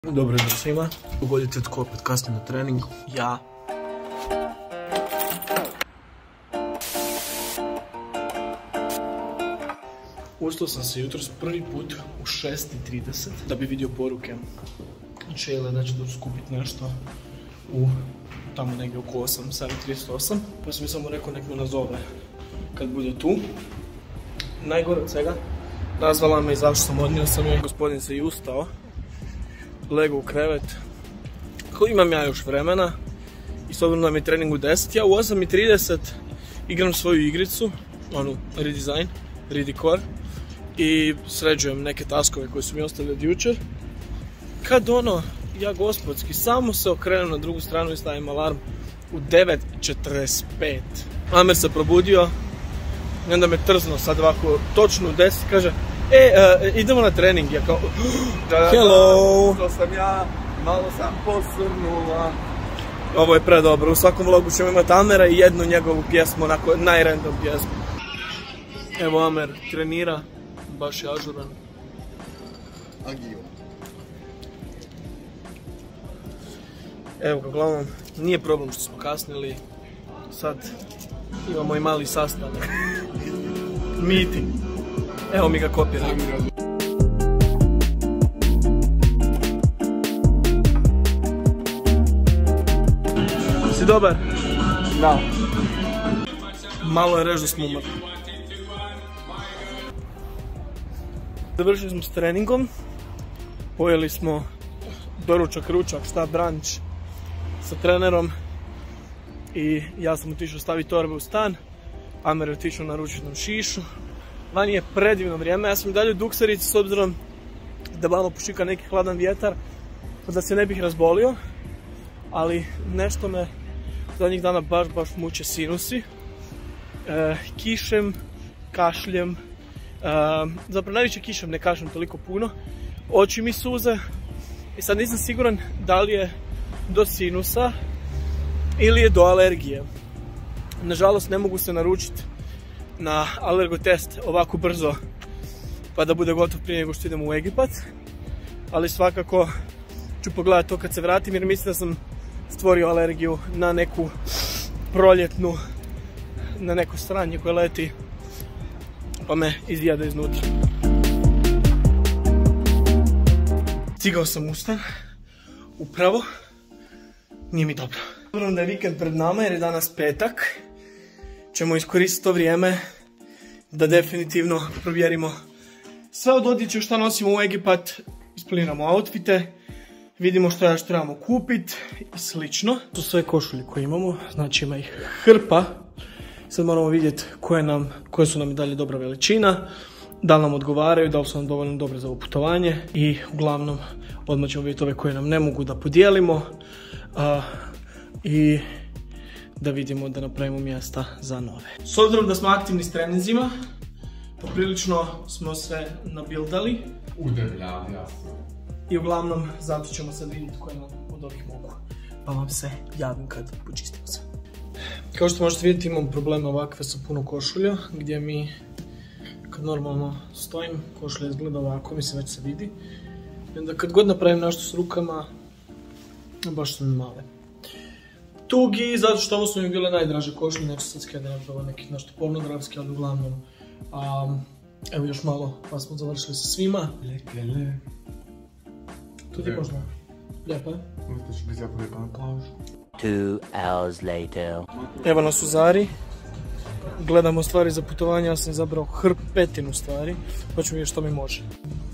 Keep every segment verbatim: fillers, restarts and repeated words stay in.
Dobro jutro svima, ugodite tko opet kasnije na trening, ja. Ustao sam se jutros prvi put u šest i trideset da bi vidio poruke Čele da će doći skupiti nešto u tamo negdje oko osam, sedam trideset osam, pa sam mi samo rekao nek me nazove kad bude tu. Najgore od svega, nazvala me i zašto sam odnio sam joj, gospodin se i ustao, legao u krevet, kako imam ja još vremena i s obzirom da mi je trening u deset, ja u osam i trideset igram svoju igricu, onu redesign, redecor i sređujem neke taskove koje su mi ostali od jučer. Kad ono, ja gospodski, samo se okrenem na drugu stranu i stavim alarm u devet četrdeset pet. Amer se probudio i onda me trzno sad ovako točno u deset, kaže E, uh, idemo na trening, ja kao hello, to sam ja, malo sam posrnula. Ovo je predobro, u svakom vlogu ćemo imati Amera i jednu njegovu pjesmu, onako najrandom pjesmu. Evo Amer trenira, baš je ažuran. Agio. Evo ga, uglavnom, nije problem što smo kasnili, sad imamo i mali sastanak. Meeting. Evo mi ga kopira. Si dobar? Da. Malo je reći da smo umrli. Završili smo s treningom. Pojeli smo doručak, ručak, šta brunch sa trenerom. I ja sam otišao staviti torbe u stan. Amer je otišao naručiti nam šišu. Vani je predivno vrijeme, ja sam i dalje u dukserici s obzirom da malo pušika neki hladan vjetar, pa da se ne bih razbolio, ali nešto me zadnjih dana baš baš muče sinusi, e, kišem, kašljem, e, zapravo najviše kišem, ne kašljem toliko puno, oči mi suze i sad nisam siguran da li je do sinusa ili je do alergije. Nažalost ne mogu se naručiti na alergotest ovako brzo pa da bude gotov prije nego što idemo u Egipat, ali svakako ću pogledati to kad se vratim jer mislim da sam stvorio alergiju na neku proljetnu, na neko sranje koje leti pa me izjada iznutra. Stigao sam u stan, upravo, nije mi dobro. Obzirom da je vikend pred nama jer je danas petak, ćemo iskoristiti to vrijeme da definitivno provjerimo sve od odjeće što nosimo u Egipat, isplaniramo outfite, vidimo što još trebamo kupiti i slično. To su sve košulje koje imamo, znači ima ih hrpa. Sad moramo vidjeti koje, nam, koje su nam i dalje dobra veličina, da li nam odgovaraju, da li su nam dovoljno dobre za ovo putovanje i uglavnom odmah ćemo vidjeti ove koje nam ne mogu da podijelimo a, i da vidimo da napravimo mjesta za nove. S obzirom da smo aktivni s treninzima, poprilično smo se nabildali. Udebljali, jasno. I uglavnom zato ćemo sad vidjeti koje nam od ovih mogu. Pa vam se javim kad počistimo se. Kao što možete vidjeti imam probleme ovakve sa puno košulja, gdje mi kad normalno stojim, košulja izgleda ovako, mislim već se vidi. I onda kad god napravim nešto s rukama, baš su mi male. Tugi, zato što ovo su mi bile najdraže košulje, neću sad skenirati ovo nekih nešto pornografski, ali uglavnom, um, evo još malo, pa smo završili sa svima. Lekele. To ti je možda lijepa, je? Možda će biti jako lijepa na plažu. Two hours later. Evo nas u Zari, gledamo stvari za putovanje, ja sam izabrao hrpetinu stvari, pa ću vidjeti što mi može.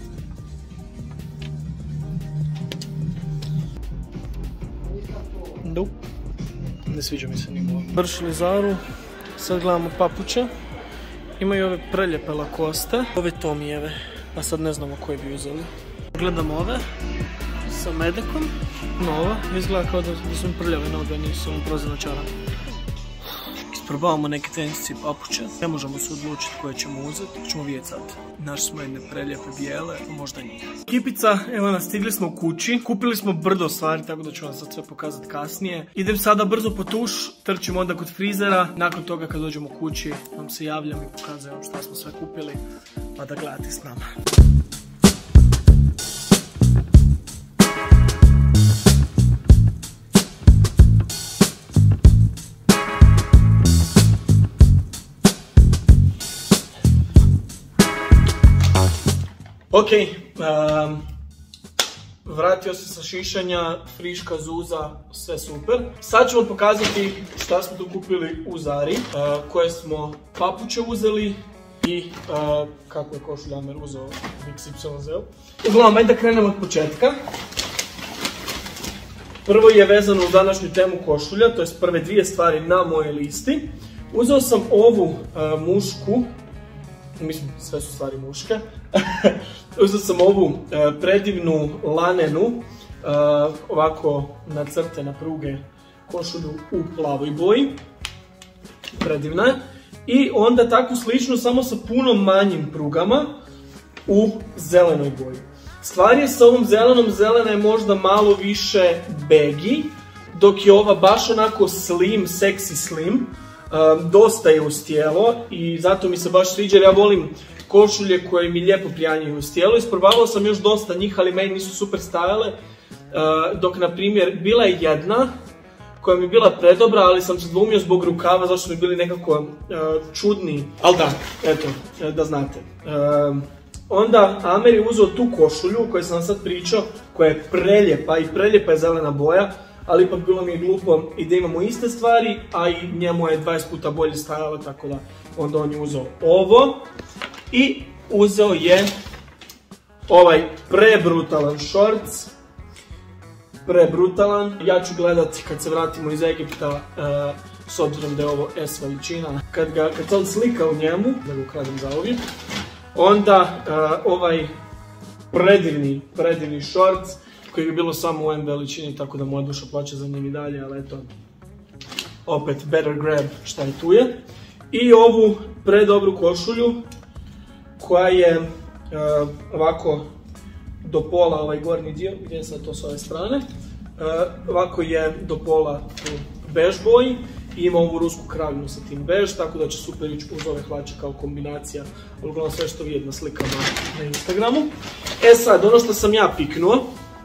Nope. Ne sviđa mi se ni ovo. Vršili Zaru, sad gledamo papuče. Imaju ove preljepe Lacoste, ove Tomijeve, a sad ne znamo koje bi uzeli. Gledamo ove sa medekom, nova, izgleda kao da, da su mi prljave noge, nisu ono prozirna čara. Isprobavamo neke tenisice i papuče, ne možemo se odlučiti koje ćemo uzeti, ćemo vidjeti sad. Naši smo jedne preljepe bijele, možda njih. Ekipica, evo nas, stigli smo u kući, kupili smo brdo stvari, tako da ću vam sad sve pokazati kasnije. Idem sada brzo po tuš, trčim onda kod frizera, nakon toga kad dođemo u kući vam se javljam i pokazujem šta smo sve kupili, pa da gledate s nama. Ok, um, vratio se sa šišanja, friška, zuza, sve super. Sad ću vam pokazati šta smo tu kupili u Zari, uh, koje smo papuče uzeli i uh, kako je košulja Amer uzeo iks ipsilon zet. Uglavnom, ajde da krenemo od početka. Prvo je vezano u današnju temu košulja, to je prve dvije stvari na mojoj listi. Uzeo sam ovu uh, mušku, mislim sve su stvari muške, uzeo sam ovu uh, predivnu lanenu, uh, ovako nacrtene pruge košulju u plavoj boji, predivna je. I onda takvu sličnu samo sa puno manjim prugama u zelenoj boji. Stvar je sa ovom zelenom, zelena je možda malo više baggy, dok je ova baš onako slim, sexy slim, um, dosta je uz tijelo i zato mi se baš sviđa jer ja volim košulje koje mi lijepo prijanjaju uz tijelo. Isprobavao sam još dosta njih, ali meni nisu super stajale, uh, dok na primjer bila je jedna koja mi je bila predobra, ali sam se dvoumio zbog rukava, zašto mi bili nekako uh, čudni, ali da, eto, da znate. Uh, Onda Amer je uzeo tu košulju o kojoj sam vam sad pričao, koja je preljepa i preljepa je zelena boja, ali ipak bilo mi je glupo i da imamo iste stvari, a i njemu je dvadeset puta bolje stajalo, tako da onda on je uzeo ovo i uzeo je ovaj prebrutalan shorts, prebrutalan. Ja ću gledati kad se vratimo iz Egipta, uh, s obzirom da je ovo S veličina, kad ga, kad sam slika u njemu, da ga ukradem za ovdje. Onda uh, ovaj predivni, predivni shorts koji bi bilo samo u M veličini, tako da moja duša plaće za njim i dalje, ali eto, opet better grab šta je tu je. I ovu predobru košulju koja je uh, ovako do pola, ovaj gornji dio, gdje je sad to s ove strane, uh, ovako je do pola u bež boji. I ima ovu rusku kraljnu sa tim bež, tako da će super ići uz ove hlače kao kombinacija. Uglavnom sve što vidite na slikama na Instagramu. E sad, ono što sam ja piknuo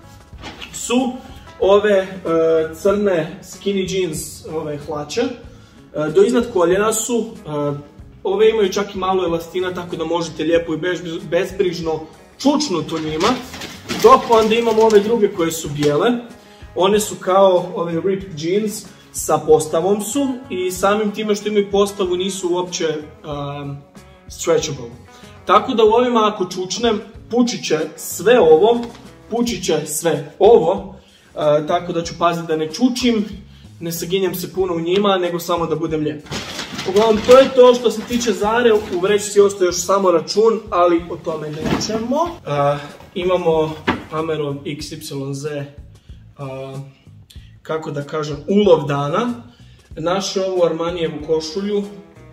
su ove uh, crne skinny jeans ove hlače. Uh, do iznad koljena su, uh, ove imaju čak i malo elastina, tako da možete lijepo i bež, bezbrižno čučnuti u njima. Dok onda imamo ove druge koje su bijele. One su kao ove ripped jeans, sa postavom su i samim time što imaju postavu nisu uopće um, stretchable. Tako da u ovima ako čučnem, pučit će sve ovo, pučit će sve ovo, uh, tako da ću paziti da ne čučim, ne saginjem se puno u njima, nego samo da budem lijep. Uglavnom, to je to što se tiče Zare, u vrećici ostaje još samo račun, ali o tome nećemo. Uh, imamo Amerov iks ipsilon zet, uh, kako da kažem, ulov dana. Našao ovu Armanijevu košulju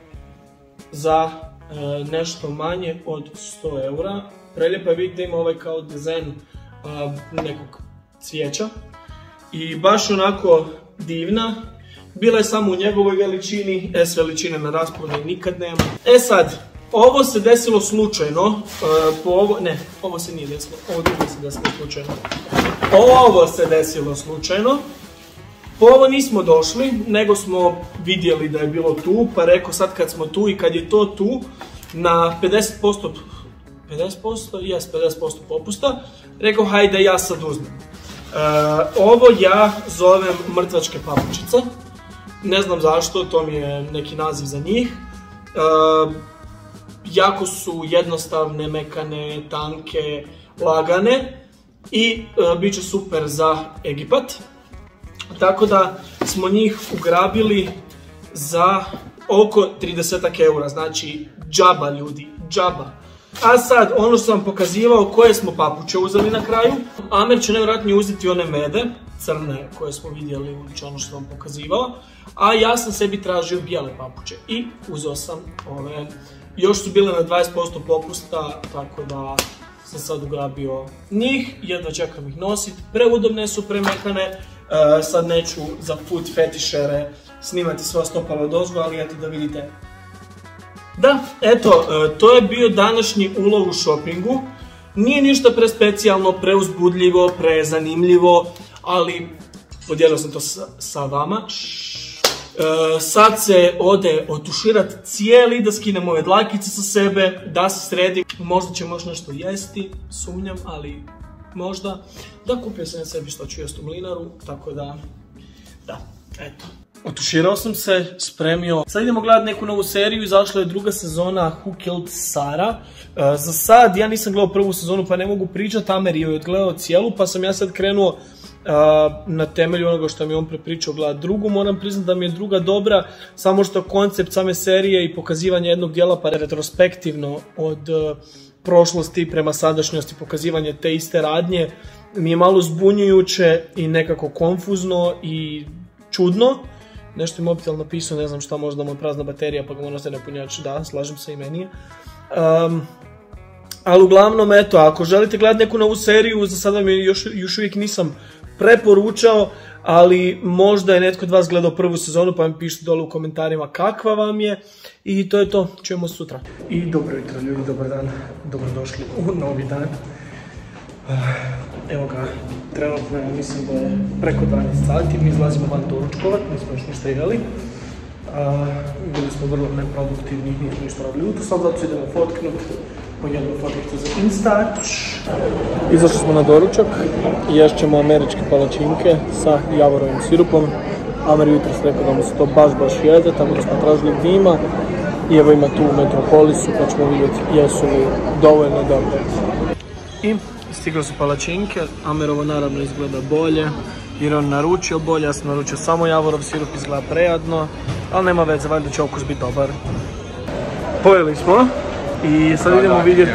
za e, nešto manje od sto eura. Preljepa je, vidite, ima ovaj kao dizajn a, nekog cvijeća. I baš onako divna. Bila je samo u njegovoj veličini, S veličine na rasprodaju nikad nema. E sad, ovo se desilo slučajno, e, po ovo, ne, ovo se nije desilo, ovo drugo se desilo slučajno. Ovo se desilo slučajno. Po ovo nismo došli, nego smo vidjeli da je bilo tu, pa rekao sad kad smo tu i kad je to tu, na pedeset posto, pedeset posto, jes pedeset posto popusta, rekao hajde ja sad uzmem. E, ovo ja zovem mrtvačke papučice, ne znam zašto, to mi je neki naziv za njih. E, jako su jednostavne, mekane, tanke, lagane i e, bit će super za Egipat. Tako da smo njih ugrabili za oko trideset eura, znači džaba ljudi, džaba. A sad, ono što sam vam pokazivao, koje smo papuče uzeli na kraju. Amer će nevjerojatno uzeti one mede, crne koje smo vidjeli, ono što sam vam pokazivao. A ja sam sebi tražio bijele papuče i uzeo sam ove. Još su bile na dvadeset posto popusta, tako da sam sad ugrabio njih, jedva čekam ih nositi. Preudobne su, premekane. Uh, sad neću za food fetišere snimati sva stopala odozgo, ali eto da vidite. Da, eto, uh, to je bio današnji ulov u šopingu. Nije ništa prespecijalno, preuzbudljivo, prezanimljivo, ali podijelio sam to sa, sa vama. sad se ode otuširat cijeli, da skinemo ove dlakice sa sebe, da se sredi. Možda ćemo još nešto jesti, sumnjam, ali možda. Da, kupio sam ja sebi što ću jest u Mlinaru, tako da, da, eto. Otuširao sam se, spremio. Sad idemo gledati neku novu seriju, izašla je druga sezona Who Killed Sarah. Uh, za sad, ja nisam gledao prvu sezonu pa ne mogu pričati, Amer je odgledao cijelu, pa sam ja sad krenuo Uh, na temelju onoga što mi je on prepričao gledati drugu. Moram priznati da mi je druga dobra, samo što koncept same serije i pokazivanje jednog dijela pa retrospektivno od uh, prošlosti prema sadašnjosti, pokazivanje te iste radnje mi je malo zbunjujuće i nekako konfuzno i čudno. Nešto je mobitel napisao, ne znam šta, možda mu je prazna baterija pa ga moram se napunjač, da, slažem se i meni je. Um, ali uglavnom, eto, ako želite gledati neku novu seriju, za sada mi još, još uvijek nisam preporučao, ali možda je netko od vas gledao prvu sezonu pa mi pišite dole u komentarima kakva vam je. I to je to, čujemo sutra. I dobro jutro ljudi, dobar dan, dobrodošli u novi dan. Evo ga, trenutno ja mislim da je preko dvanaest sati, mi izlazimo van doručkovat, nismo još ništa jeli. Bili smo vrlo neproduktivni, nismo ništa radili jutro, sad zato se idemo fotknut po jednu fotkicu za Instač. Izašli smo na doručak, ješćemo američke palačinke sa javorovim sirupom. Amer jutro se rekao da mu se to baš baš jede, tako da smo tražili dima. I evo ima tu u Metropolisu, pa ćemo vidjeti jesu li dovoljno dobre. I stigle su palačinke, Amerovo naravno izgleda bolje, jer on naručio bolje, ja sam naručio samo javorov sirup, izgleda prejadno, ali nema veze, valjda će okus biti dobar. Pojeli smo i sad idemo vidjeti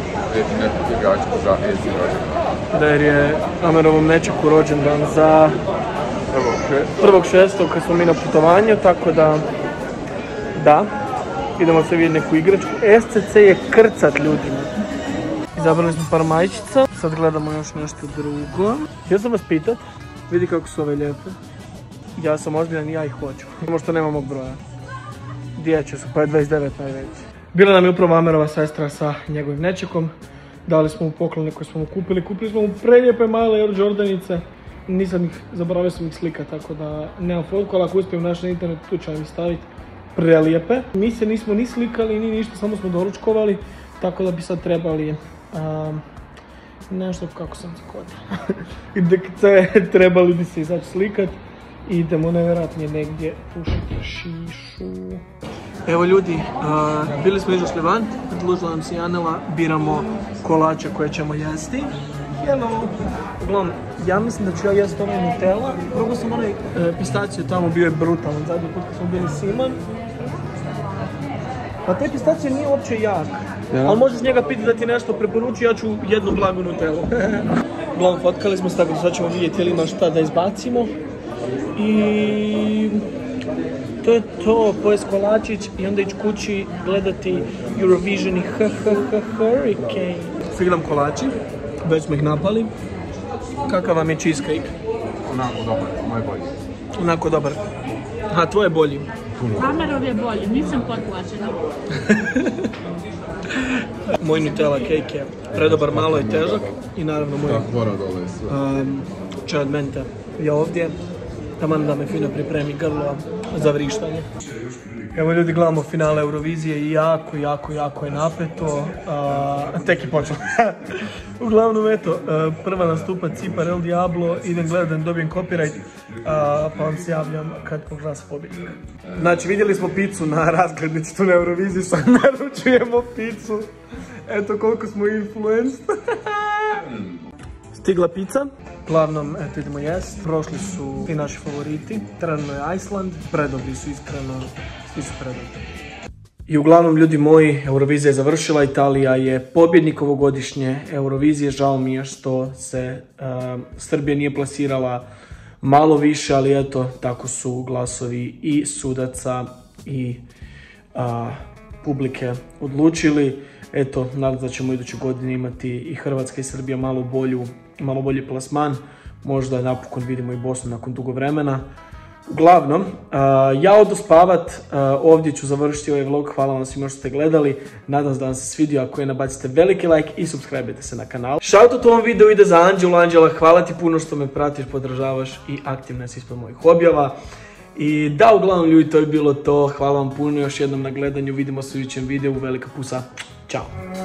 da je Amerovom nečaku rođendan za prvog šestog kad smo mi na putovanju, tako da, da, idemo se vidjeti neku igračku. S C C je krcat ljudima. Izabrali smo par majčica, sad gledamo još nešto drugo. Htio sam vas pitat, vidi kako su ove lijepe. Ja sam ozbiljan i ja ih hoću. Samo što nemam mog broja. Dječje su, pa je dvadeset devet najveći. Bila nam je upravo Amerova sestra sa njegovim nečekom. Dali smo mu poklone koje smo mu kupili. Kupili smo mu prelijepe male Air Jordanice. Nisam ih, zaboravio sam ih slika, tako da nemam fotku, ali ako uspijem naći na internetu, tu ću vam ih staviti. Prelijepe. Mi se nismo ni slikali, ni ništa, samo smo doručkovali. Tako da bi sad trebali um, nešto, kako sam se kodio. Trebali bi se izaći slikat. Idemo nevjerojatnije negdje pušiti šišu. Evo ljudi, uh, bili smo izašli van, predložila nam se Janela, biramo kolače koje ćemo jesti. Hello! Uglavnom, ja mislim da ću ja jesti ovaj Nutella. Probao sam onaj uh, pistaciju, tamo bio je brutalan, zadnji put kad smo bili Simon. Pa taj pistacija nije uopće jak, ja. Ali možeš njega pitati da ti nešto preporuči, ja ću jednu blagu Nutellu. Uglavnom, fotkali smo se, tako da sad ćemo vidjeti ili ima šta da izbacimo. I to je to, pojest kolačić i onda ići kući gledati Eurovision i ha ha ha Hurricane. Stiglam kolači, već smo ih napali. Kakav vam je cheesecake? Onako dobar, moj bolji. Onako dobar. A tvoj je bolji? Amerov je bolji, nisam potplaćena. Moj Nutella cake je predobar, malo je težak i naravno moj um, čaj od mente je ovdje. Taman da me fino pripremi grlo za vrištanje. Evo ljudi, gledamo finale Eurovizije i jako, jako, jako je napeto. Uh, tek je počelo. Uglavnom, eto, uh, prva nastupa Cipar El Diablo, idem gledat da ne dobijem copyright, uh, pa vam se javljam kad proglasi pobjednika. Znači, vidjeli smo picu na razglednici tu na Euroviziji, sad naručujemo picu. Eto koliko smo influenced. Stigla pizza. Uglavnom, eto idemo jest. Prošli su i naši favoriti. Trenutno je Iceland. Predobri su, iskreno. Svi su predobri. I uglavnom, ljudi moji, Eurovizija je završila. Italija je pobjednik ovogodišnje Eurovizije. Žao mi je što se uh, Srbija nije plasirala malo više, ali eto, tako su glasovi i sudaca i uh, publike odlučili. Eto, nadam se da ćemo iduće godine imati i Hrvatska i Srbija malo bolju, malo bolji plasman. Možda napokon vidimo i Bosnu nakon dugo vremena. Uglavnom, uh, ja odu spavat, uh, ovdje ću završiti ovaj vlog, hvala vam svima što ste gledali. Nadam se da vam se svidio, ako je nabacite veliki like i subscribe-ite se na kanal. Shoutout u ovom videu ide za Anđelu. Anđela, hvala ti puno što me pratiš, podržavaš i aktivna si ispod mojih objava. I da, uglavnom ljudi, to je bilo to. Hvala vam puno još jednom na gledanju. Vidimo se u idućem videu. Velika pusa. Ćao.